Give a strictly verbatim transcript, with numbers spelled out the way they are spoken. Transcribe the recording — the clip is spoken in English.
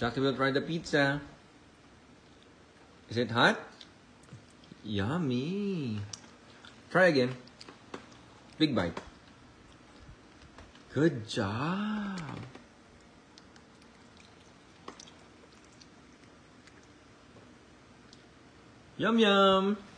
Doctor will try the pizza. Is it hot? Yummy. Try again. Big bite. Good job. Yum yum.